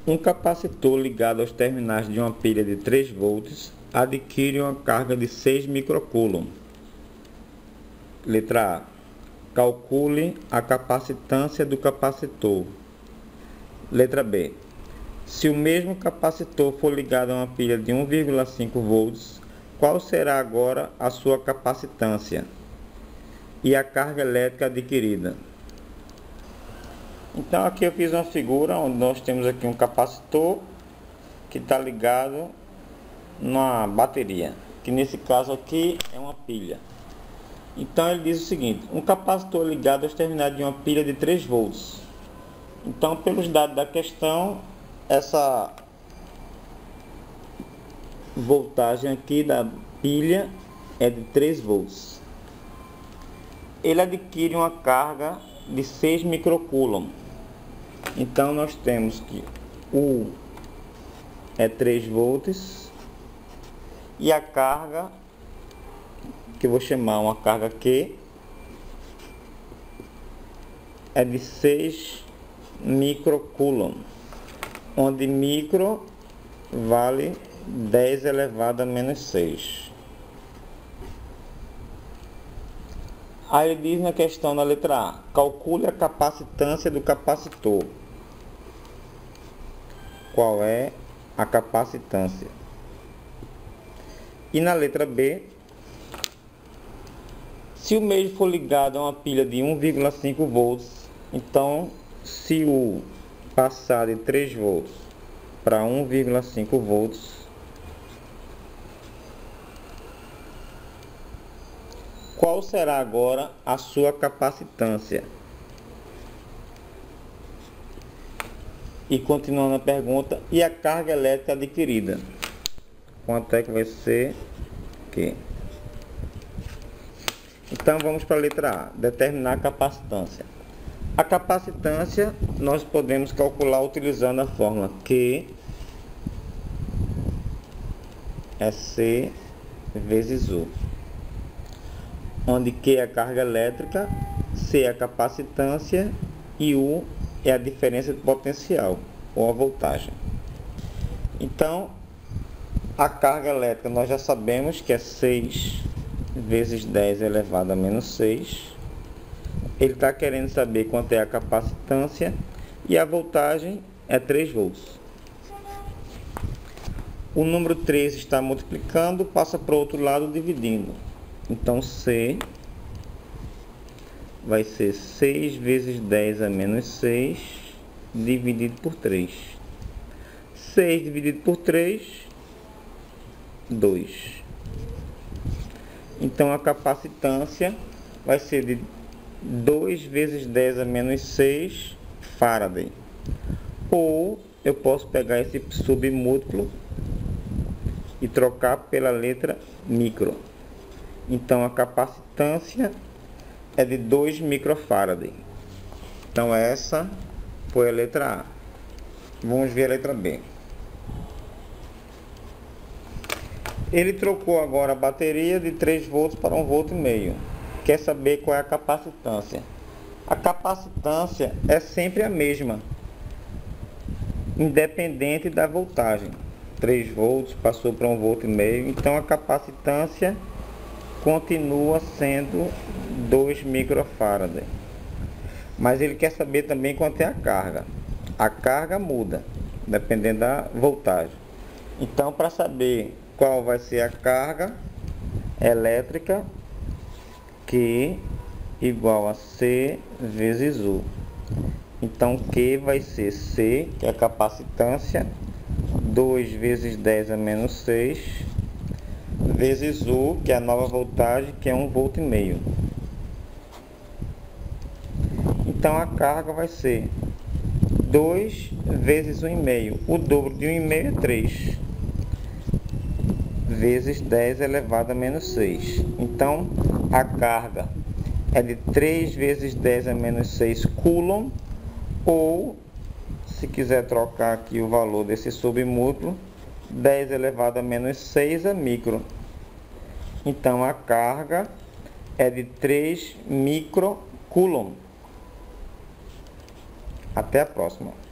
Um capacitor ligado aos terminais de uma pilha de 3 volts adquire uma carga de 6 microcoulomb. Letra A. Calcule a capacitância do capacitor. Letra B. Se o mesmo capacitor for ligado a uma pilha de 1,5 volts, qual será agora a sua capacitância e a carga elétrica adquirida? Então aqui eu fiz uma figura onde nós temos aqui um capacitor que está ligado na bateria, que nesse caso aqui é uma pilha. Então ele diz o seguinte: um capacitor ligado aos terminais de uma pilha de 3 volts. Então, pelos dados da questão, essa voltagem aqui da pilha é de 3 volts. Ele adquire uma carga de 6 microcoulomb. Então nós temos que U é 3 volts e a carga, que eu vou chamar uma carga Q, é de 6 microcoulomb, onde micro vale 10 elevado a menos 6. Aí ele diz na questão na letra A: calcule a capacitância do capacitor. Qual é a capacitância? E na letra B: se o mesmo for ligado a uma pilha de 1,5 volts, então se o passar de 3 volts para 1,5 volts, qual será agora a sua capacitância? E continuando a pergunta: e a carga elétrica adquirida? Quanto é que vai ser Q? Então vamos para a letra A: determinar a capacitância. A capacitância nós podemos calcular utilizando a fórmula Q é C vezes U, onde Q é a carga elétrica, C é a capacitância e U é a diferença de potencial, ou a voltagem. Então, a carga elétrica nós já sabemos que é 6 vezes 10 elevado a menos 6. Ele está querendo saber quanto é a capacitância e a voltagem é 3 volts. O número 3 está multiplicando, passa para o outro lado dividindo. Então, C vai ser 6 vezes 10 a menos 6 dividido por 3. 6 dividido por 3, 2. Então a capacitância vai ser de 2 vezes 10 a menos 6 Faraday. Ou eu posso pegar esse submúltiplo e trocar pela letra micro. Então a capacitância é de 2 microfaraday. Então essa foi a letra A. Vamos ver a letra B. Ele trocou agora a bateria de 3 volts para 1,5 volts. Quer saber qual é a capacitância? A capacitância é sempre a mesma, independente da voltagem. 3 volts passou para 1,5 volts. Então a capacitância continua sendo 2 microfaraday. Mas ele quer saber também quanto é a carga. A carga muda, dependendo da voltagem. Então, para saber qual vai ser a carga elétrica, Q igual a C vezes U. Então, Q vai ser C, que é a capacitância, 2 vezes 10 a menos 6, vezes U, que é a nova voltagem, que é 1,5 volts. Então a carga vai ser 2 vezes 1,5. O dobro de 1,5 é 3. Vezes 10 elevado a menos 6. Então a carga é de 3 vezes 10 a menos 6 coulomb. Ou, se quiser trocar aqui o valor desse submúltiplo, 10 elevado a menos 6 é micro. Então a carga é de 3 microcoulomb. Até a próxima.